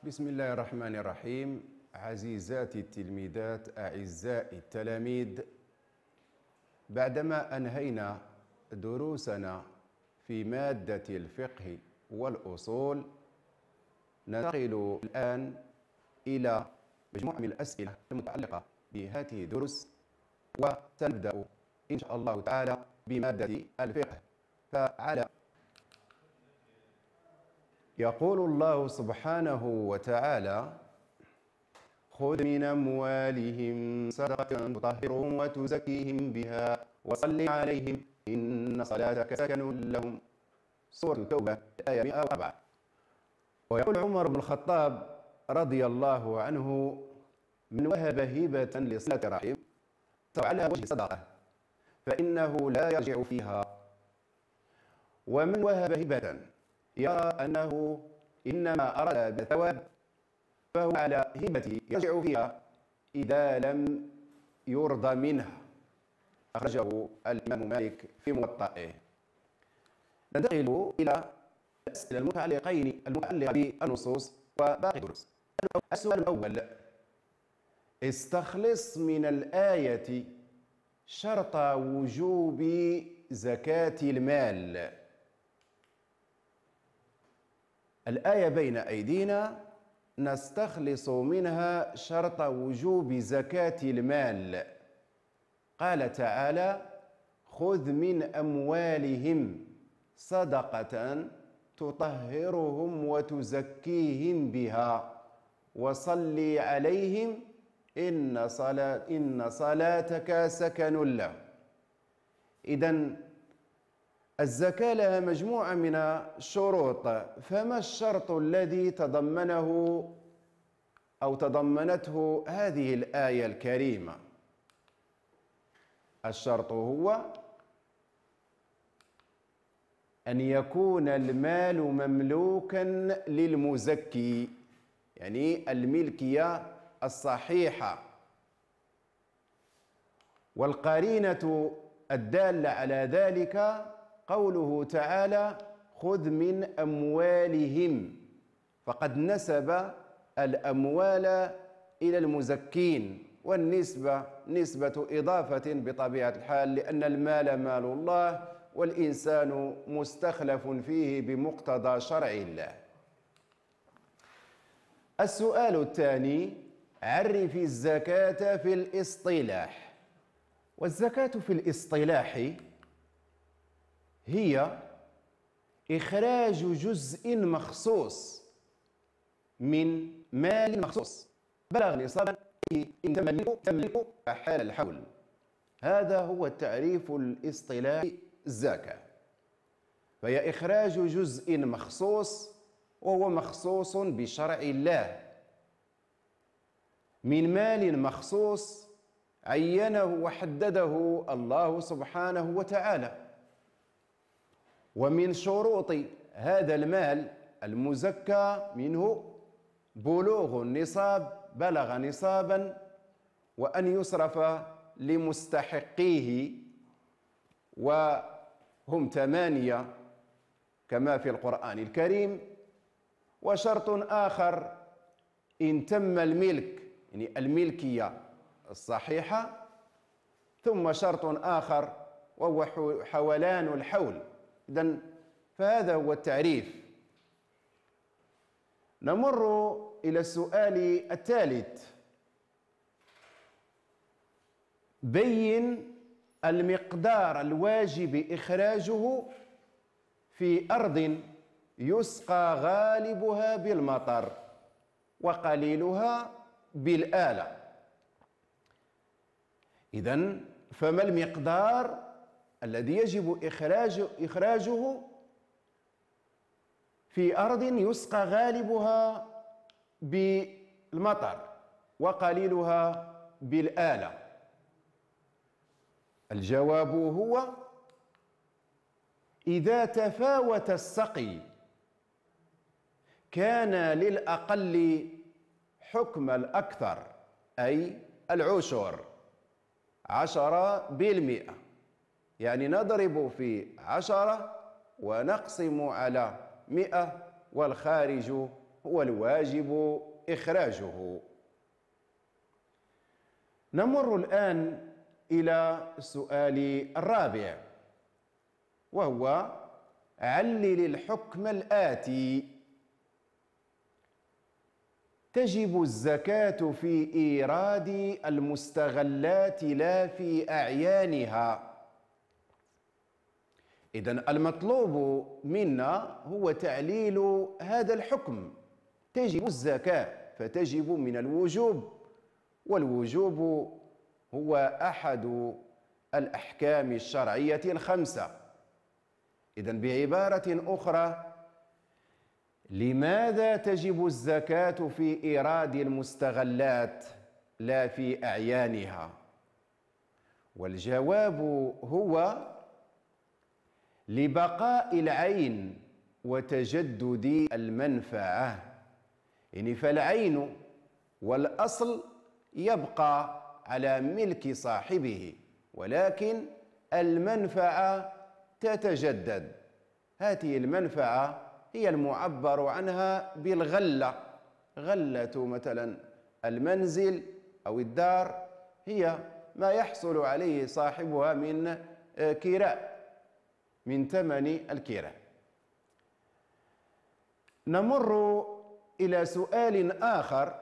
بسم الله الرحمن الرحيم. عزيزاتي التلميذات، أعزائي التلاميذ، بعدما أنهينا دروسنا في مادة الفقه والأصول، ننتقل الآن إلى مجموعة من الأسئلة المتعلقة بهذه الدروس، وسنبدأ إن شاء الله تعالى بمادة الفقه. يقول الله سبحانه وتعالى: خذ من أموالهم صدقة تطهرهم وتزكيهم بها وصل عليهم إن صلاتك سكن لهم. سورة التوبة الآية 104. ويقول عمر بن الخطاب رضي الله عنه: من وهب هبة لصلة رحم على وجه صدقة فإنه لا يرجع فيها، ومن وهب هبة يرى أنه إنما أراد بالثواب فهو على هبته يرجع فيها إذا لم يرضى منها. أخرجه الإمام مالك في موطئه. ننتقل إلى الأسئلة المتعلقة بالنصوص وباقي الدروس. السؤال الأول: استخلص من الآية شرط وجوب زكاة المال. الآية بين أيدينا، نستخلص منها شرط وجوب زكاة المال. قال تعالى: خذ من أموالهم صدقة تطهرهم وتزكيهم بها وصل عليهم إن صلاتك سكن له. إذن الزكاة لها مجموعة من الشروط، فما الشرط الذي تضمنته هذه الآية الكريمة؟ الشرط هو أن يكون المال مملوكا للمزكي، يعني الملكية الصحيحة. والقرينة الدالة على ذلك قوله تعالى: خذ من أموالهم، فقد نسب الأموال إلى المزكين، والنسبة نسبة إضافة بطبيعة الحال، لأن المال مال الله والإنسان مستخلف فيه بمقتضى شرع الله. السؤال الثاني: عرف الزكاة في الاصطلاح. والزكاة في الاصطلاح هي إخراج جزء مخصوص من مال مخصوص بلغ نصابا إن تملك حال الحول. هذا هو التعريف الاصطلاحي الزكاة، فهي إخراج جزء مخصوص، وهو مخصوص بشرع الله، من مال مخصوص عينه وحدده الله سبحانه وتعالى. ومن شروط هذا المال المزكى منه بلوغ النصاب، بلغ نصابا، وأن يصرف لمستحقيه، وهم 8 كما في القرآن الكريم. وشرط آخر: إن تم الملك، يعني الملكية الصحيحة. ثم شرط آخر وهو حولان الحول. إذن فهذا هو التعريف. نمر إلى السؤال الثالث: بين المقدار الواجب إخراجه في أرض يسقى غالبها بالمطر وقليلها بالآلة. إذن فما المقدار الذي يجب إخراجه في أرض يسقى غالبها بالمطر وقليلها بالآلة؟ الجواب هو: إذا تفاوت السقي كان للأقل حكم الأكثر، أي العشر 10%. يعني نضرب في 10 ونقسم على 100، والخارج هو الواجب إخراجه. نمر الآن إلى السؤال الرابع، وهو علل الحكم الآتي: تجب الزكاة في إيراد المستغلات لا في أعيانها. إذن المطلوب منا هو تعليل هذا الحكم. تجب الزكاة، فتجب من الوجوب، والوجوب هو أحد الأحكام الشرعية الخمسة. إذن بعبارة أخرى، لماذا تجب الزكاة في إيراد المستغلات لا في أعيانها؟ والجواب هو لبقاء العين وتجدد المنفعة. يعني فالعين والأصل يبقى على ملك صاحبه، ولكن المنفعة تتجدد. هذه المنفعة هي المعبر عنها بالغلة. غلة مثلا المنزل أو الدار هي ما يحصل عليه صاحبها من كراء، من ثمن الكراء. نمر إلى سؤال آخر: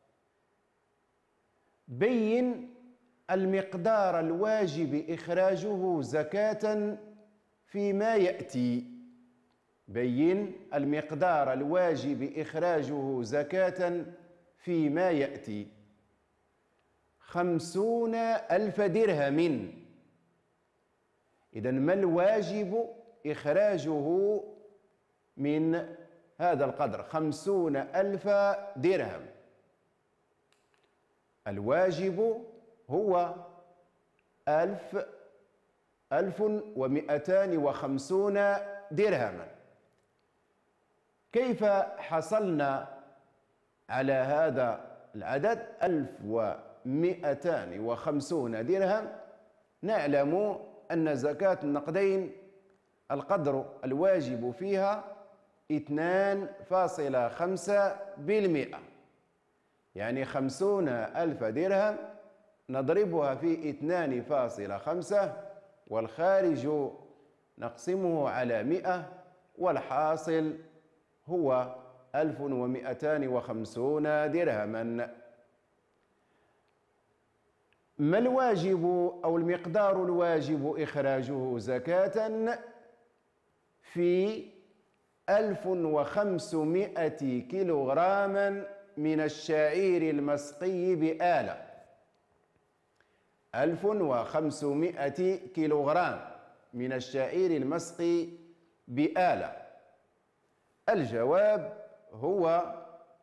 بين المقدار الواجب إخراجه زكاة فيما يأتي. بين المقدار الواجب إخراجه زكاة فيما يأتي: 50,000 درهم. إذن ما الواجب إخراجه من هذا القدر؟ 50,000 درهم. الواجب هو 1250 درهما. كيف حصلنا على هذا العدد 1250 درهم؟ نعلم أن زكاة النقدين القدر الواجب فيها 2.5%. يعني 50,000 درهم نضربها في 2.5، والخارج نقسمه على 100، والحاصل هو 1250 درهما. ما الواجب أو المقدار الواجب إخراجه زكاة في 1500 كيلوغراما من الشعير المسقي بآلة. 1500 كيلوغرام من الشعير المسقي بآلة. الجواب هو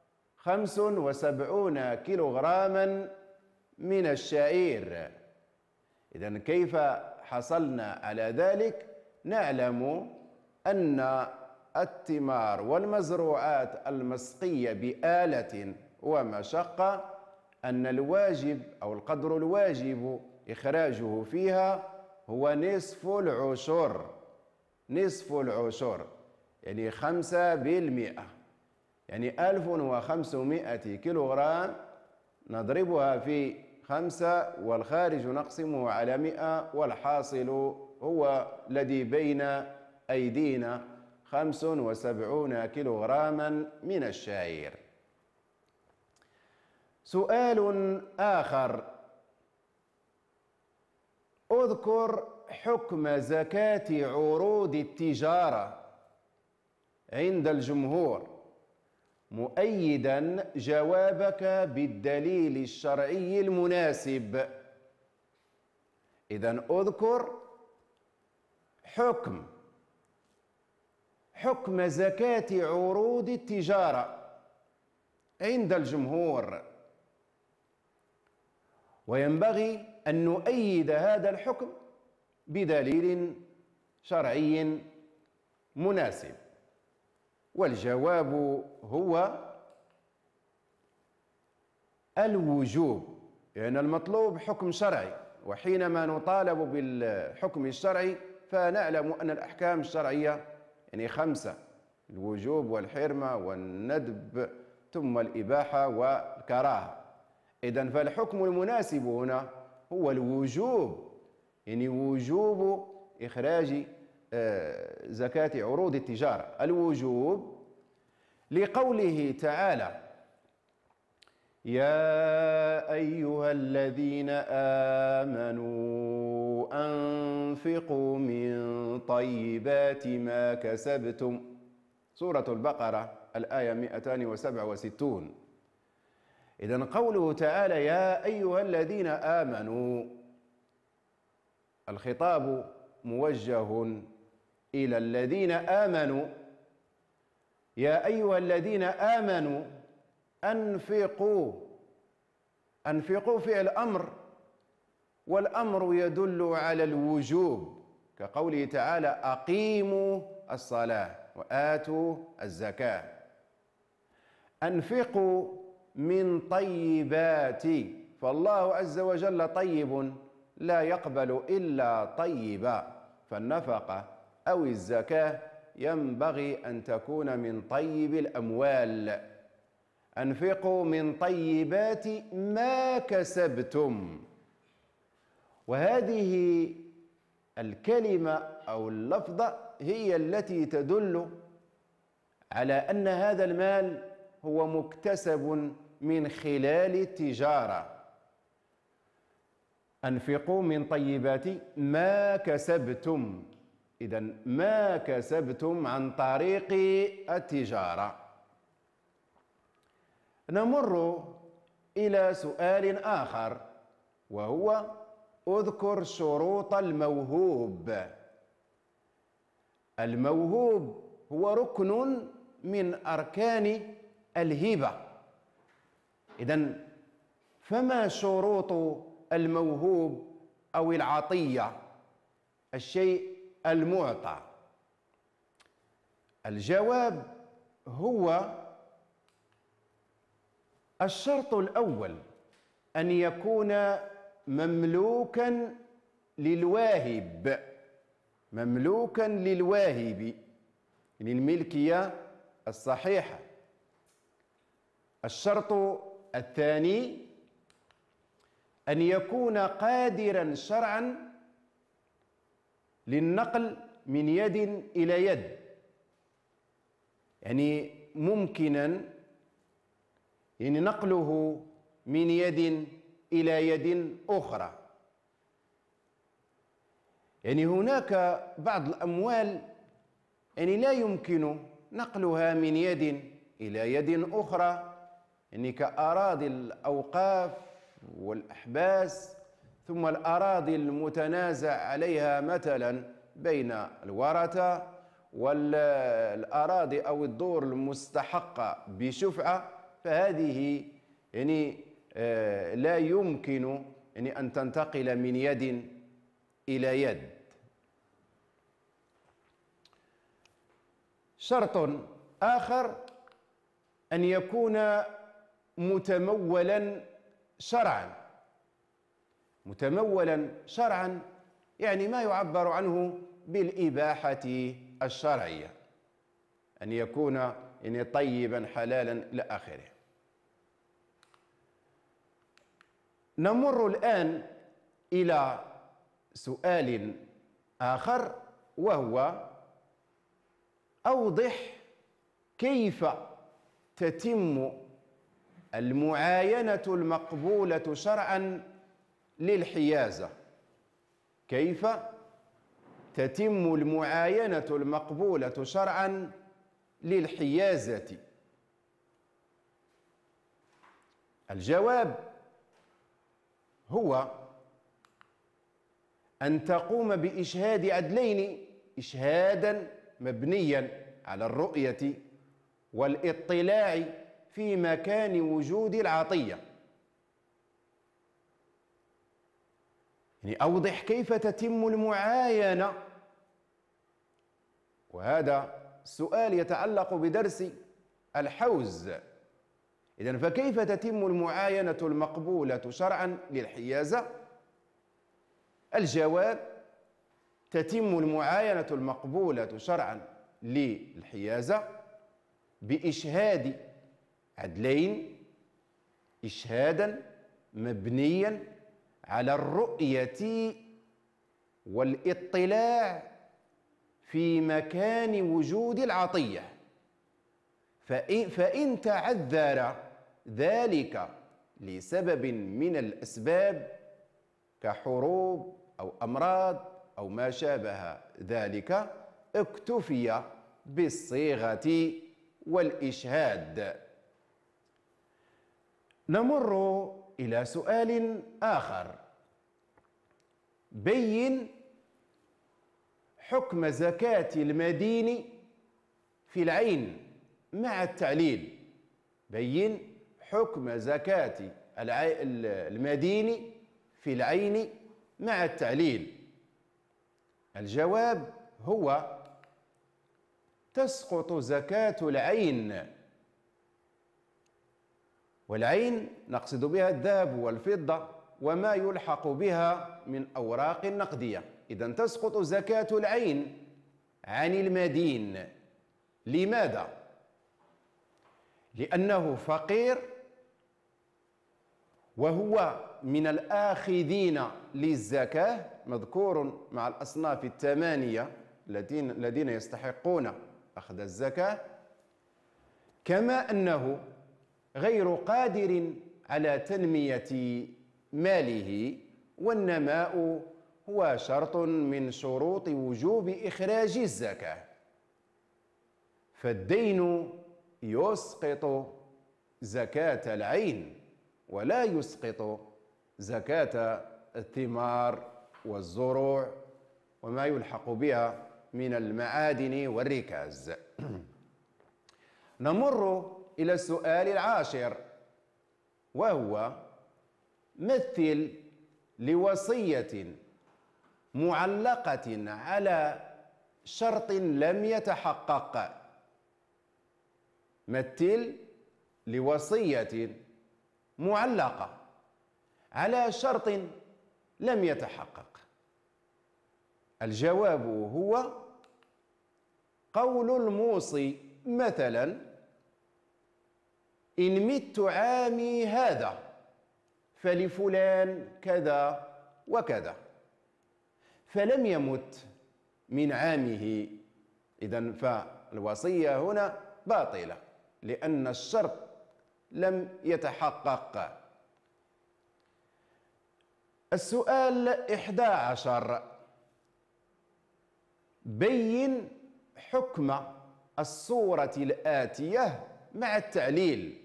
75 كيلوغراما من الشعير. إذن كيف حصلنا على ذلك؟ نعلم أن الثمار والمزروعات المسقية بآلة ومشقة، أن الواجب أو القدر الواجب إخراجه فيها هو نصف العشر. نصف العشر يعني 5%. يعني 1500 كيلوغرام نضربها في 5، والخارج نقسمه على 100، والحاصل هو الذي بين أيدينا 75 كيلوغراما من الشعير. سؤال آخر: اذكر حكم زكاة عروض التجارة عند الجمهور، مؤيدا جوابك بالدليل الشرعي المناسب. إذن اذكر حكم زكاة عروض التجارة عند الجمهور، وينبغي أن نؤيد هذا الحكم بدليل شرعي مناسب. والجواب هو الوجوب. يعني المطلوب حكم شرعي، وحينما نطالب بالحكم الشرعي فنعلم أن الأحكام الشرعية يعني 5: الوجوب والحرمة والندب ثم الإباحة والكراهة. إذن فالحكم المناسب هنا هو الوجوب، يعني وجوب إخراج زكاة عروض التجارة، الوجوب، لقوله تعالى: يا أيها الذين آمنوا أنفقوا من طيبات ما كسبتم، سورة البقرة الآية 267. إذن قوله تعالى يا أيها الذين آمنوا، الخطاب موجه إلى الذين آمنوا. يا أيها الذين آمنوا أنفقوا، أنفقوا فعل أمر، والأمر يدل على الوجوب، كقوله تعالى أقيموا الصلاة وآتوا الزكاة. أنفقوا من طيبات، فالله عز وجل طيب لا يقبل إلا طيبا، فالنفقة أو الزكاة ينبغي أن تكون من طيب الأموال. أنفقوا من طيبات ما كسبتم، وهذه الكلمة أو اللفظة هي التي تدل على أن هذا المال هو مكتسب من خلال التجارة. أنفقوا من طيبات ما كسبتم، إذن ما كسبتم عن طريق التجارة. نمر إلى سؤال آخر، وهو اذكر شروط الموهوب. الموهوب هو ركن من أركان الهبة. إذن فما شروط الموهوب أو العطية، الشيء المعطى؟ الجواب هو الشرط الأول أن يكون مملوكا للواهب، مملوكا للواهب، للملكية الصحيحة. الشرط الثاني أن يكون قادرا شرعا للنقل من يد إلى يد، يعني ممكنا يعني نقله من يد إلى يد أخرى. يعني هناك بعض الأموال يعني لا يمكن نقلها من يد إلى يد أخرى، يعني كأراضي الأوقاف والأحباس، ثم الأراضي المتنازع عليها مثلا بين الورثة، والأراضي أو الدور المستحقة بشفعة، فهذه يعني لا يمكن يعني أن تنتقل من يد إلى يد. شرط آخر أن يكون متمولا شرعا. متمولا شرعا يعني ما يعبر عنه بالإباحة الشرعية، أن يكون يعني طيبا حلالا إلى آخره. نمر الآن إلى سؤال آخر، وهو أوضح كيف تتم المعاينة المقبولة شرعا للحيازة. كيف تتم المعاينة المقبولة شرعا للحيازة؟ الجواب هو أن تقوم بإشهاد عدلين، إشهادا مبنيا على الرؤية والاطلاع في مكان وجود العطية. يعني أوضح كيف تتم المعاينة، وهذا السؤال يتعلق بدرس الحوز. إذن فكيف تتم المعاينة المقبولة شرعا للحيازة؟ الجواب: تتم المعاينة المقبولة شرعا للحيازة بإشهاد عدلين إشهادا مبنيا على الرؤية والاطلاع في مكان وجود العطية، فإن تعذر ذلك لسبب من الأسباب كحروب أو أمراض أو ما شابه ذلك اكتفي بالصيغة والإشهاد. نمر إلى سؤال آخر: بين حكم زكاة المدين في العين مع التعليل. بين حكم زكاة المدين في العين مع التعليل. الجواب هو: تسقط زكاة العين، والعين نقصد بها الذهب والفضة وما يلحق بها من أوراق نقدية. إذن تسقط زكاة العين عن المدين. لماذا؟ لأنه فقير وهو من الآخذين للزكاة، مذكور مع الأصناف الثمانية الذين يستحقون أخذ الزكاة، كما أنه غير قادر على تنمية ماله، والنماء هو شرط من شروط وجوب إخراج الزكاة. فالدين يسقط زكاة العين ولا يسقط زكاة الثمار والزروع وما يلحق بها من المعادن والركاز. نمر إلى السؤال العاشر، وهو: مثل لوصية معلقة على شرط لم يتحقق. مثل لوصية معلقة على شرط لم يتحقق. الجواب هو: قول الموصي مثلا: إن مت عامي هذا فلفلان كذا وكذا، فلم يمت من عامه. إذن فالوصية هنا باطلة لأن الشرط لم يتحقق. السؤال 11: بين حكم الصورة الآتية مع التعليل.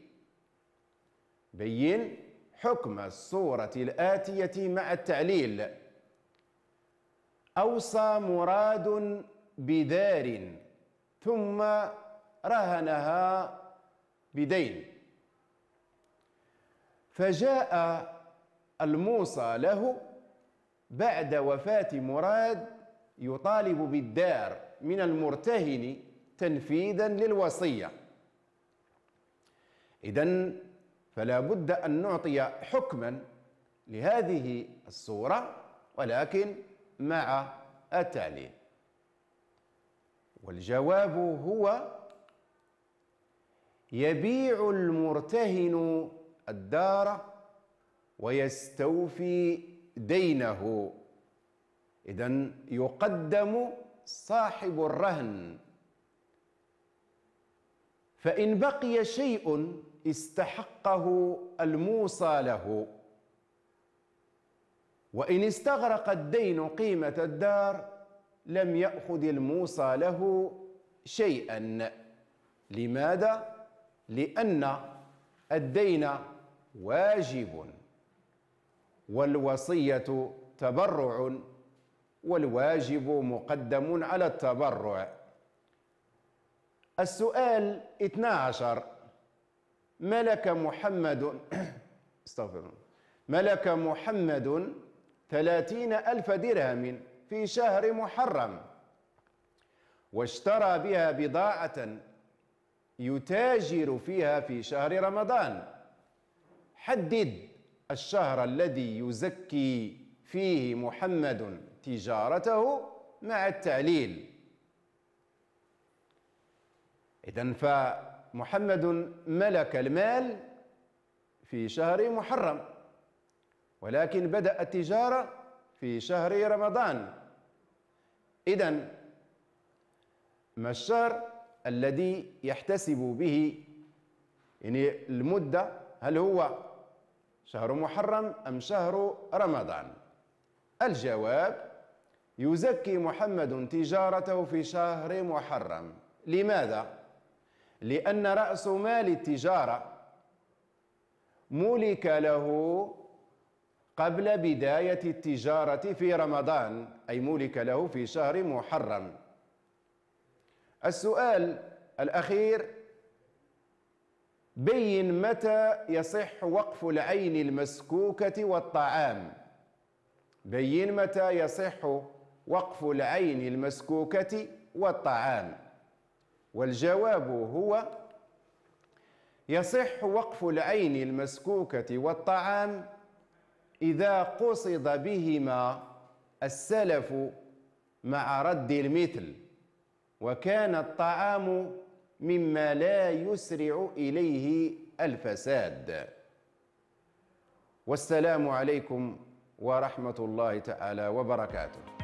بين حكم الصورة الآتية مع التعليل: أوصى مراد بدار ثم رهنها بدين، فجاء الموصى له بعد وفاة مراد يطالب بالدار من المرتهن تنفيذا للوصية. إذن فلا بد أن نعطي حكما لهذه الصورة ولكن مع التعليل. والجواب هو: يبيع المرتهن الدار ويستوفي دينه. إذن يقدم صاحب الرهن، فإن بقي شيء استحقه الموصى له، وإن استغرق الدين قيمة الدار لم يأخذ الموصى له شيئا. لماذا؟ لأن الدين واجب والوصية تبرع، والواجب مقدم على التبرع. السؤال 12: ملك محمد استغفر الله ملك محمد 30,000 درهم في شهر محرم، واشترى بها بضاعة يتاجر فيها في شهر رمضان. حدد الشهر الذي يزكي فيه محمد تجارته مع التعليل. إذن محمد ملك المال في شهر محرم، ولكن بدأ التجارة في شهر رمضان. إذن ما الشهر الذي يحتسب به يعني المدة؟ هل هو شهر محرم أم شهر رمضان؟ الجواب: يزكي محمد تجارته في شهر محرم. لماذا؟ لأن رأس مال التجارة ملك له قبل بداية التجارة في رمضان، أي ملك له في شهر محرم. السؤال الأخير: بين متى يصح وقف العين المسكوكة والطعام. بين متى يصح وقف العين المسكوكة والطعام. والجواب هو: يصح وقف العين المسكوكة والطعام إذا قصد بهما السلف مع رد المثل، وكان الطعام مما لا يسرع إليه الفساد. والسلام عليكم ورحمة الله تعالى وبركاته.